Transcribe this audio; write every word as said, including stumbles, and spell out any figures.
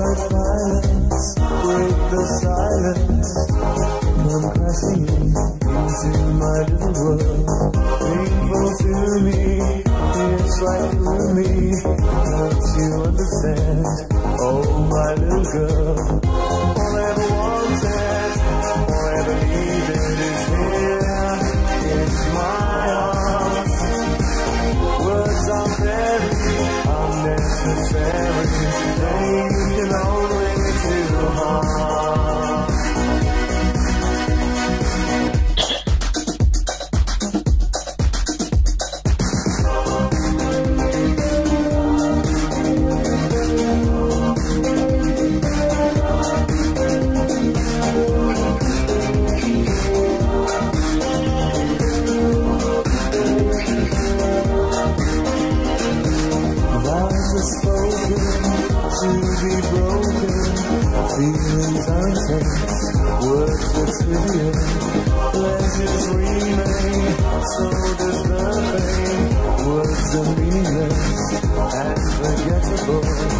white violence, break the silence, come crashing into my little world. Painful to me, it's right through me. Don't you understand? Oh, my little girl. All I ever wanted, all I ever needed is here in my arms. Words are very unnecessary, they can only do harm. To be broken, feelings are intense, words are trivial, pleasures remain, so does the pain. Words are meaningless and forgettable.